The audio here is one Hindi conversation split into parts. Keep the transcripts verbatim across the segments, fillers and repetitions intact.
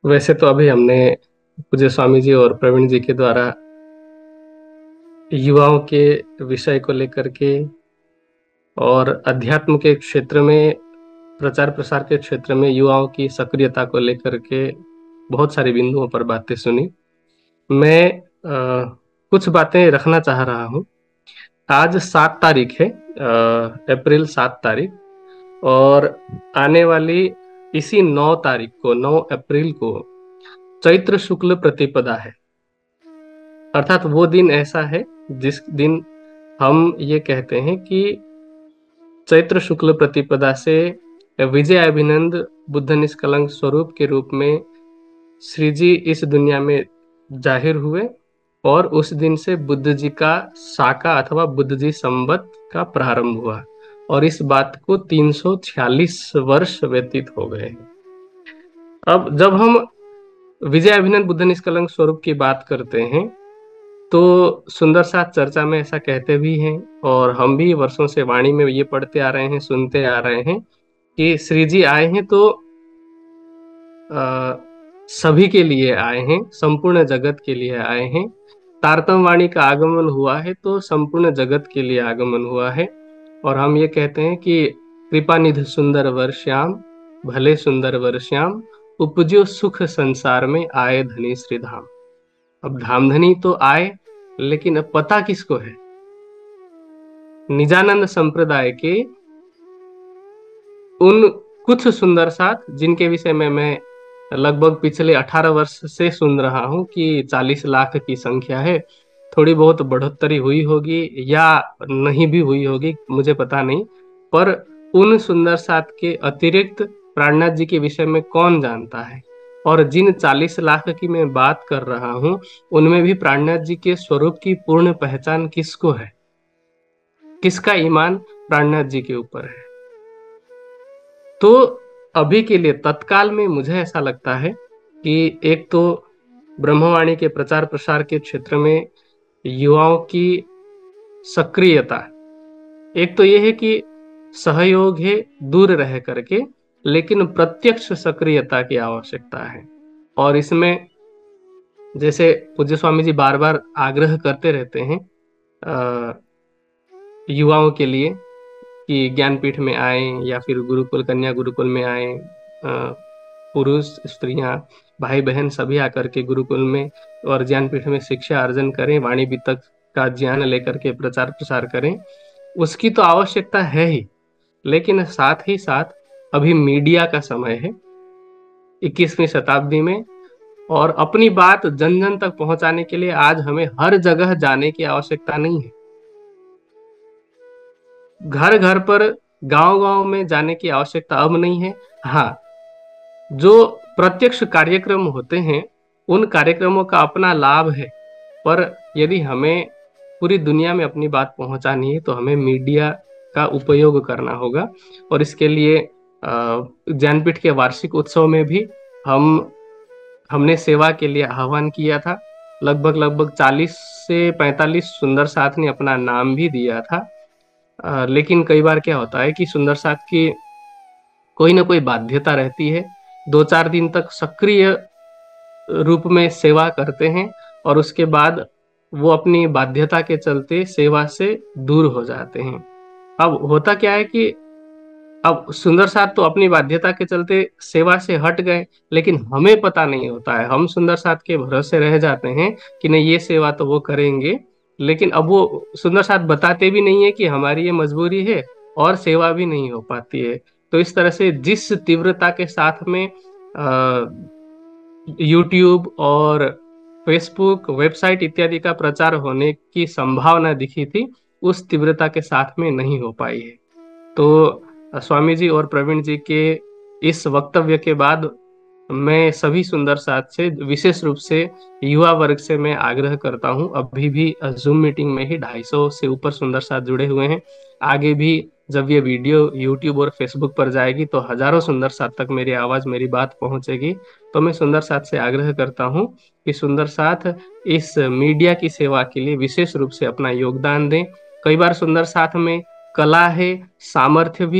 वैसे तो अभी हमने पूज्य स्वामी जी और प्रवीण जी के द्वारा युवाओं के विषय को लेकर के और अध्यात्म के क्षेत्र में, प्रचार प्रसार के क्षेत्र में युवाओं की सक्रियता को लेकर के बहुत सारे बिंदुओं पर बातें सुनी। मैं अ, कुछ बातें रखना चाह रहा हूँ। आज सात तारीख है, अ, अप्रैल सात तारीख, और आने वाली इसी नौ तारीख को, नौ अप्रैल को चैत्र शुक्ल प्रतिपदा है। अर्थात वो दिन ऐसा है जिस दिन हम ये कहते हैं कि चैत्र शुक्ल प्रतिपदा से विजय अभिनंद बुद्ध निष्कलंक स्वरूप के रूप में श्री जी इस दुनिया में जाहिर हुए, और उस दिन से बुद्ध जी का साका अथवा बुद्ध जी संवत का प्रारंभ हुआ, और इस बात को तीन सौ छियालीस वर्ष व्यतीत हो गए हैं। अब जब हम विजय अभिनंद बुद्ध निष्कलंक स्वरूप की बात करते हैं तो सुंदर साथ चर्चा में ऐसा कहते भी हैं, और हम भी वर्षों से वाणी में ये पढ़ते आ रहे हैं, सुनते आ रहे हैं कि श्री जी आए हैं तो आ, सभी के लिए आए हैं, संपूर्ण जगत के लिए आए हैं। तारतम वाणी का आगमन हुआ है तो संपूर्ण जगत के लिए आगमन हुआ है। और हम ये कहते हैं कि कृपा निधि सुंदर वर श्याम, भले सुंदर वर श्याम, उपजो सुख संसार में आए धनी श्री धाम। अब धामधनी तो आए, लेकिन अब पता किसको है? निजानंद संप्रदाय के उन कुछ सुंदर साथ जिनके विषय में मैं लगभग पिछले अठारह वर्ष से सुन रहा हूं कि चालीस लाख की संख्या है। थोड़ी बहुत बढ़ोतरी हुई होगी या नहीं भी हुई होगी, मुझे पता नहीं, पर उन सुंदर साथ के अतिरिक्त प्राणनाथ जी के विषय में कौन जानता है? और जिन चालीस लाख की मैं बात कर रहा हूं उनमें भी प्राणनाथ जी के स्वरूप की पूर्ण पहचान किसको है? किसका ईमान प्राणनाथ जी के ऊपर है? तो अभी के लिए तत्काल में मुझे ऐसा लगता है कि एक तो ब्रह्मवाणी के प्रचार प्रसार के क्षेत्र में युवाओं की सक्रियता, एक तो यह है कि सहयोग है दूर रह करके, लेकिन प्रत्यक्ष सक्रियता की आवश्यकता है। और इसमें जैसे पूज्य स्वामी जी बार बार आग्रह करते रहते हैं अ, युवाओं के लिए कि ज्ञानपीठ में आए या फिर गुरुकुल, कन्या गुरुकुल में आए, पुरुष स्त्रियां भाई बहन सभी आकर के गुरुकुल में और ज्ञानपीठ में शिक्षा अर्जन करें, वाणी वितक का ज्ञान लेकर के प्रचार प्रसार करें। उसकी तो आवश्यकता है ही, लेकिन साथ ही साथ अभी मीडिया का समय है इक्कीसवीं शताब्दी में, और अपनी बात जन जन तक पहुंचाने के लिए आज हमें हर जगह जाने की आवश्यकता नहीं है। घर घर पर, गांव गांव में जाने की आवश्यकता अब नहीं है। हाँ, जो प्रत्यक्ष कार्यक्रम होते हैं उन कार्यक्रमों का अपना लाभ है, पर यदि हमें पूरी दुनिया में अपनी बात पहुंचानी है तो हमें मीडिया का उपयोग करना होगा। और इसके लिए ज्ञानपीठ के वार्षिक उत्सव में भी हम हमने सेवा के लिए आह्वान किया था। लगभग लगभग चालीस से पैंतालीस सुंदर साथ ने अपना नाम भी दिया था। आ, लेकिन कई बार क्या होता है कि सुंदर साथ की कोई ना कोई बाध्यता रहती है, दो चार दिन तक सक्रिय रूप में सेवा करते हैं और उसके बाद वो अपनी बाध्यता के चलते सेवा से दूर हो जाते हैं। अब होता क्या है कि अब सुंदर साथ तो अपनी बाध्यता के चलते सेवा से हट गए, लेकिन हमें पता नहीं होता है, हम सुंदर साथ के भरोसे रह जाते हैं कि नहीं ये सेवा तो वो करेंगे, लेकिन अब वो सुंदर साथ बताते भी नहीं है कि हमारी ये मजबूरी है और सेवा भी नहीं हो पाती है। तो इस तरह से जिस तीव्रता के साथ में यूट्यूब और फेसबुक, वेबसाइट इत्यादि का प्रचार होने की संभावना दिखी थी, उस तीव्रता के साथ में नहीं हो पाई है। तो स्वामी जी और प्रवीण जी के इस वक्तव्य के बाद मैं सभी सुंदर साथ से, विशेष रूप से युवा वर्ग से मैं आग्रह करता हूं। अभी भी जूम मीटिंग में ही ढाई सौ से ऊपर सुंदर साथ जुड़े हुए हैं। आगे भी जब ये वीडियो यूट्यूब और फेसबुक पर जाएगी तो हजारों सुंदर साथ तक मेरी आवाज, मेरी बात पहुंचेगी। तो मैं सुंदर साथ से आग्रह करता हूं कि सुंदर साथ इस मीडिया की सेवा के लिए विशेष रूप से अपना योगदान दें। कई बार सुंदर साथ में कला है, सामर्थ्य भी है,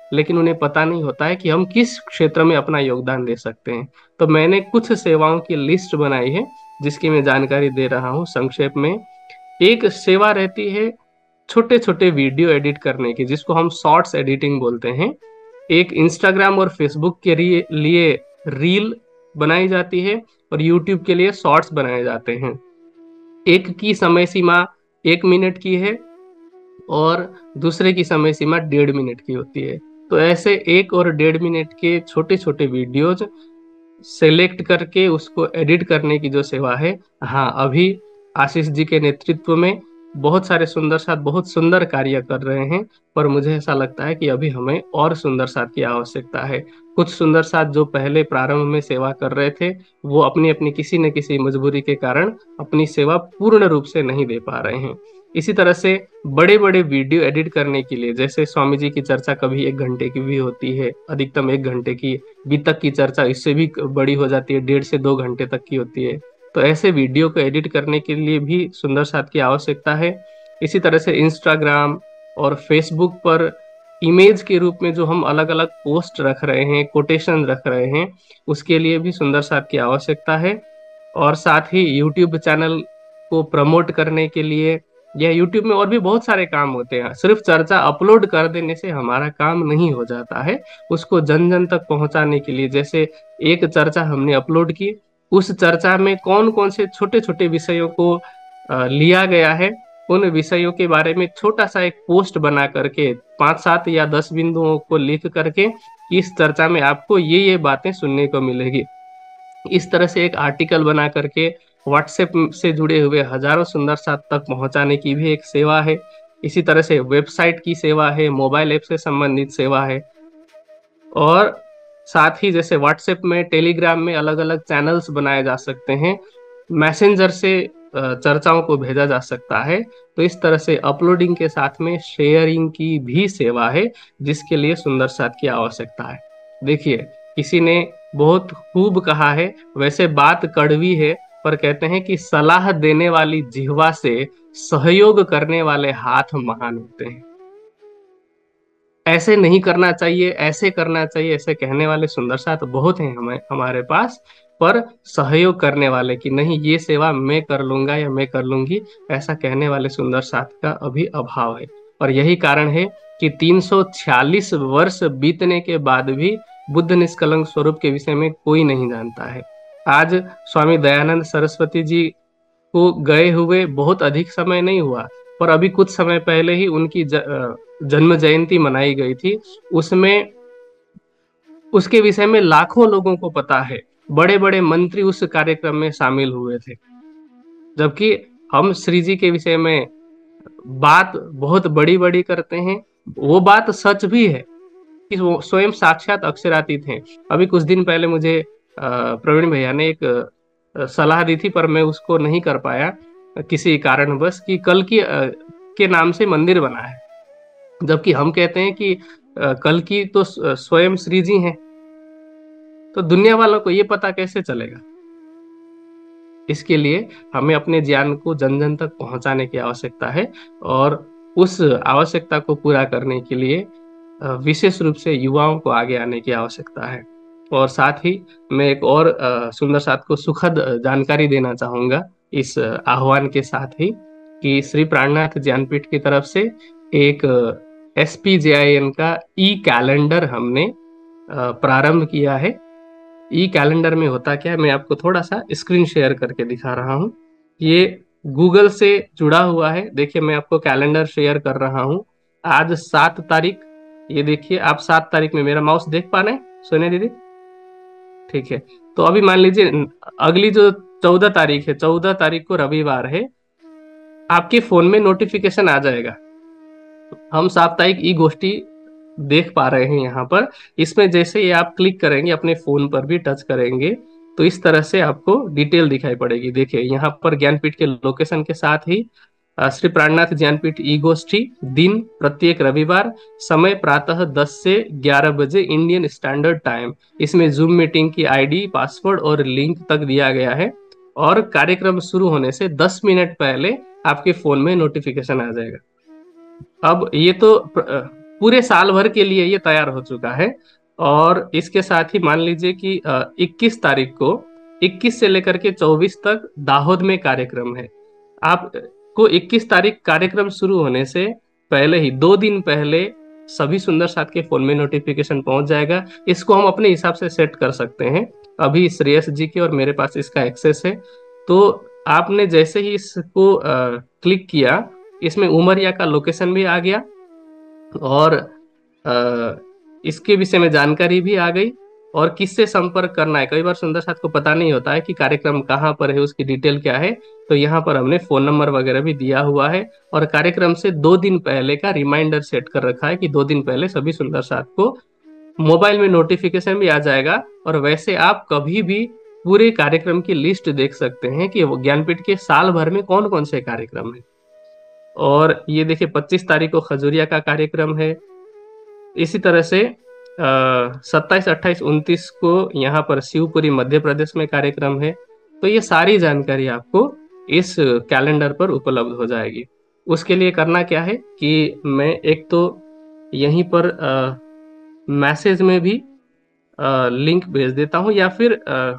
लेकिन उन्हें पता नहीं होता है कि हम किस क्षेत्र में अपना योगदान दे सकते हैं। तो मैंने कुछ सेवाओं की लिस्ट बनाई है जिसकी मैं जानकारी दे रहा हूँ संक्षेप में। एक सेवा रहती है छोटे छोटे वीडियो एडिट करने की, जिसको हम शॉर्ट्स एडिटिंग बोलते हैं। एक इंस्टाग्राम और फेसबुक के लिए लिए रील बनाई जाती है, और यूट्यूब के लिए शॉर्ट्स बनाए जाते हैं। एक की समय सीमा एक मिनट की है, और दूसरे की समय सीमा डेढ़ मिनट की होती है। तो ऐसे एक और डेढ़ मिनट के छोटे छोटे वीडियोज सेलेक्ट करके उसको एडिट करने की जो सेवा है, हाँ, अभी आशीष जी के नेतृत्व में बहुत सारे सुंदर साथ बहुत सुंदर कार्य कर रहे हैं। पर मुझे ऐसा लगता है कि अभी हमें और सुंदर साथ की आवश्यकता है। कुछ सुंदर साथ जो पहले प्रारंभ में सेवा कर रहे थे, वो अपनी अपनी किसी न किसी मजबूरी के कारण अपनी सेवा पूर्ण रूप से नहीं दे पा रहे हैं। इसी तरह से बड़े बड़े वीडियो एडिट करने के लिए, जैसे स्वामी जी की चर्चा कभी एक घंटे की भी होती है, अधिकतम एक घंटे की, बीतक की चर्चा इससे भी बड़ी हो जाती है, डेढ़ से दो घंटे तक की होती है। तो ऐसे वीडियो को एडिट करने के लिए भी सुंदर साथ की आवश्यकता है। इसी तरह से इंस्टाग्राम और फेसबुक पर इमेज के रूप में जो हम अलग अलग पोस्ट रख रहे हैं, कोटेशन रख रहे हैं, उसके लिए भी सुंदर साथ की आवश्यकता है। और साथ ही यूट्यूब चैनल को प्रमोट करने के लिए, या यूट्यूब में और भी बहुत सारे काम होते हैं। सिर्फ चर्चा अपलोड कर देने से हमारा काम नहीं हो जाता है। उसको जन जन तक पहुंचाने के लिए, जैसे एक चर्चा हमने अपलोड की, उस चर्चा में कौन कौन से छोटे छोटे विषयों को अ, लिया गया है, उन विषयों के बारे में छोटा सा एक पोस्ट बना करके पांच सात या दस बिंदुओं को लिख करके, इस चर्चा में आपको ये ये बातें सुनने को मिलेगी, इस तरह से एक आर्टिकल बना करके व्हाट्सएप से जुड़े हुए हजारों सुंदर साथ तक पहुंचाने की भी एक सेवा है। इसी तरह से वेबसाइट की सेवा है, मोबाइल ऐप से संबंधित सेवा है। और साथ ही जैसे व्हाट्सएप में, टेलीग्राम में अलग अलग चैनल्स बनाए जा सकते हैं, मैसेंजर से अ, चर्चाओं को भेजा जा सकता है। तो इस तरह से अपलोडिंग के साथ में शेयरिंग की भी सेवा है, जिसके लिए सुंदर साथ की आवश्यकता है। देखिए, किसी ने बहुत खूब कहा है, वैसे बात कड़वी है, पर कहते हैं कि सलाह देने वाली जिह्वा से सहयोग करने वाले हाथ महान होते हैं। ऐसे नहीं करना चाहिए, ऐसे करना चाहिए, ऐसे कहने वाले सुंदर साथ बहुत हैं हमें हमारे पास, पर सहयोग करने वाले कि नहीं, ये सेवा मैं कर लूंगा या मैं कर लूंगी, ऐसा कहने वाले सुंदर साथ का अभी अभाव है। और यही कारण है कि तीन सौ छियालीस वर्ष बीतने के बाद भी बुद्ध निष्कलंक स्वरूप के विषय में कोई नहीं जानता है। आज स्वामी दयानंद सरस्वती जी को गए हुए बहुत अधिक समय नहीं हुआ, पर अभी कुछ समय पहले ही उनकी ज, अ, जन्म जयंती मनाई गई थी। उसमें उसके विषय में लाखों लोगों को पता है, बड़े बड़े मंत्री उस कार्यक्रम में शामिल हुए थे। जबकि हम श्री जी के विषय में बात बहुत बड़ी बड़ी करते हैं, वो बात सच भी है कि वो स्वयं साक्षात अक्षरातीत हैं। अभी कुछ दिन पहले मुझे अ, प्रवीण भैया ने एक अ, सलाह दी थी, पर मैं उसको नहीं कर पाया किसी कारणवश, कि कल की अ, के नाम से मंदिर बना है। जबकि हम कहते हैं कि अ, कल की तो स्व- स्वयं श्री जी हैं। तो दुनिया वालों को ये पता कैसे चलेगा? इसके लिए हमें अपने ज्ञान को जन जन तक पहुंचाने की आवश्यकता है, और उस आवश्यकता को पूरा करने के लिए अ, विशेष रूप से युवाओं को आगे आने की आवश्यकता है। और साथ ही मैं एक और अ, सुंदर साथ को सुखद जानकारी देना चाहूंगा इस आह्वान के साथ ही, कि श्री प्राणनाथ ज्ञानपीठ की तरफ से एक S P J I N का ई कैलेंडर हमने अ, प्रारंभ किया है। ई कैलेंडर में होता क्या है, मैं आपको थोड़ा सा स्क्रीन शेयर करके दिखा रहा हूँ। ये गूगल से जुड़ा हुआ है। देखिए, मैं आपको कैलेंडर शेयर कर रहा हूँ। आज सात तारीख, ये देखिए, आप सात तारीख में मेरा माउस देख पा रहे हैं सोनिया दीदी? ठीक है। तो अभी मान लीजिए अगली जो चौदह तारीख है, चौदह तारीख को रविवार है, आपके फोन में नोटिफिकेशन आ जाएगा। हम साप्ताहिक ई गोष्ठी देख पा रहे हैं यहाँ पर। इसमें जैसे ही आप क्लिक करेंगे, अपने फोन पर भी टच करेंगे, तो इस तरह से आपको डिटेल दिखाई पड़ेगी। देखिए, यहाँ पर ज्ञानपीठ के लोकेशन के साथ ही अ, श्री प्राणनाथ ज्ञानपीठ ई गोष्ठी, दिन प्रत्येक रविवार, समय प्रातः दस से ग्यारह बजे इंडियन स्टैंडर्ड टाइम। इसमें जूम मीटिंग की आई डी, पासवर्ड और लिंक तक दिया गया है। और कार्यक्रम शुरू होने से दस मिनट पहले आपके फोन में नोटिफिकेशन आ जाएगा। अब ये तो पूरे साल भर के लिए ये तैयार हो चुका है। और इसके साथ ही मान लीजिए कि इक्कीस तारीख को, इक्कीस से लेकर के चौबीस तक दाहोद में कार्यक्रम है। आपको इक्कीस तारीख कार्यक्रम शुरू होने से पहले ही, दो दिन पहले सभी सुंदर साथ के फोन में नोटिफिकेशन पहुंच जाएगा। इसको हम अपने हिसाब से सेट कर सकते हैं। अभी श्रेयस जी के और मेरे पास इसका एक्सेस है। तो आपने जैसे ही इसको क्लिक किया, इसमें उमरिया का लोकेशन भी आ गया और आ, इसके विषय में जानकारी भी आ गई और किससे संपर्क करना है। कई बार सुंदर साथ को पता नहीं होता है कि कार्यक्रम कहाँ पर है, उसकी डिटेल क्या है। तो यहाँ पर हमने फोन नंबर वगैरह भी दिया हुआ है और कार्यक्रम से दो दिन पहले का रिमाइंडर सेट कर रखा है कि दो दिन पहले सभी सुंदर साथ को मोबाइल में नोटिफिकेशन भी आ जाएगा। और वैसे आप कभी भी पूरे कार्यक्रम की लिस्ट देख सकते हैं कि वो ज्ञानपीठ के साल भर में कौन कौन से कार्यक्रम है। और ये देखिए पच्चीस तारीख को खजूरिया का कार्यक्रम है। इसी तरह से सत्ताईस अट्ठाईस उनतीस को यहाँ पर शिवपुरी मध्य प्रदेश में कार्यक्रम है। तो ये सारी जानकारी आपको इस कैलेंडर पर उपलब्ध हो जाएगी। उसके लिए करना क्या है कि मैं एक तो यहीं पर मैसेज में भी आ, लिंक भेज देता हूँ, या फिर आ,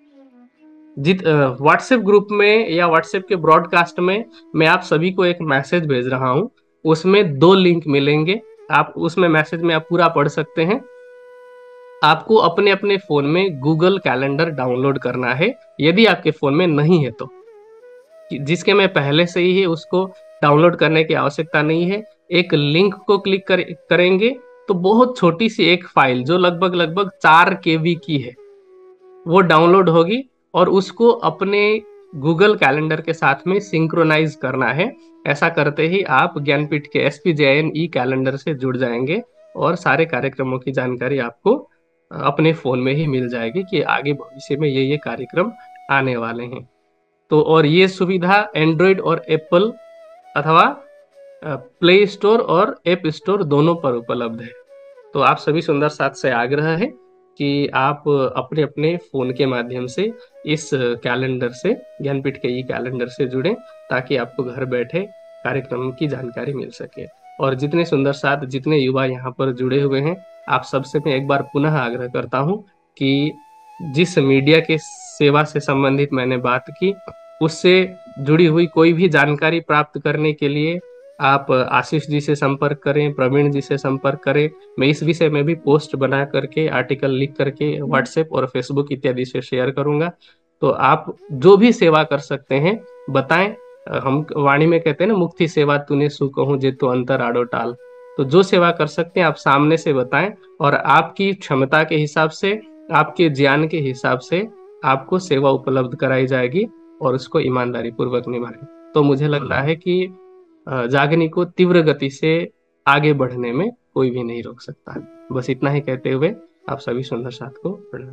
जित व्हाट्सएप ग्रुप में या व्हाट्सएप के ब्रॉडकास्ट में मैं आप सभी को एक मैसेज भेज रहा हूँ। उसमें दो लिंक मिलेंगे। आप उसमें मैसेज में आप पूरा पढ़ सकते हैं। आपको अपने अपने फोन में गूगल कैलेंडर डाउनलोड करना है, यदि आपके फोन में नहीं है तो। जिसके में पहले से ही है उसको डाउनलोड करने की आवश्यकता नहीं है। एक लिंक को क्लिक कर, करेंगे तो बहुत छोटी सी एक फाइल जो लगभग लगभग चार केबी की है वो डाउनलोड होगी और उसको अपने गूगल कैलेंडर के साथ में सिंक्रोनाइज करना है। ऐसा करते ही आप ज्ञानपीठ के S P J I N E calendar से जुड़ जाएंगे और सारे कार्यक्रमों की जानकारी आपको अपने फोन में ही मिल जाएगी कि आगे भविष्य में ये ये कार्यक्रम आने वाले हैं। तो और ये सुविधा एंड्रॉयड और एप्पल अथवा प्ले स्टोर और ऐप स्टोर दोनों पर उपलब्ध है। तो आप सभी सुंदर साथ से आग्रह है कि आप अपने अपने फोन के माध्यम से इस कैलेंडर से, ज्ञानपीठ के ई कैलेंडर से जुड़ें ताकि आपको घर बैठे कार्यक्रम की जानकारी मिल सके। और जितने सुंदर साथ, जितने युवा यहाँ पर जुड़े हुए हैं, आप सबसे मैं एक बार पुनः आग्रह करता हूँ कि जिस मीडिया के सेवा से संबंधित मैंने बात की, उससे जुड़ी हुई कोई भी जानकारी प्राप्त करने के लिए आप आशीष जी से संपर्क करें, प्रवीण जी से संपर्क करें। मैं इस विषय में भी पोस्ट बना करके, आर्टिकल लिख करके व्हाट्सएप और फेसबुक इत्यादि से शेयर करूंगा। तो आप जो भी सेवा कर सकते हैं बताएं। हम वाणी में कहते हैं ना, मुक्ति सेवा तूने सु कहूं जे तो अंतर आड़ो टाल। तो जो सेवा कर सकते हैं आप सामने से बताएं और आपकी क्षमता के हिसाब से, आपके ज्ञान के हिसाब से आपको सेवा उपलब्ध कराई जाएगी और उसको ईमानदारी पूर्वक निभाएं। तो मुझे लगता है कि जागनी को तीव्र गति से आगे बढ़ने में कोई भी नहीं रोक सकता। बस इतना ही कहते हुए आप सभी सुंदर साथ को प्रणाम।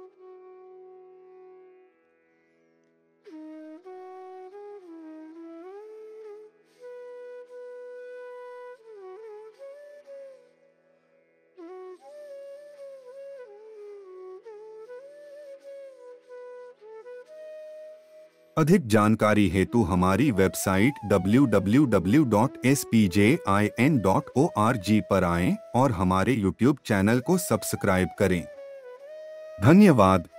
अधिक जानकारी हेतु हमारी website W W W dot S P J I N dot O R G पर आएं और हमारे यूट्यूब चैनल को सब्सक्राइब करें। धन्यवाद।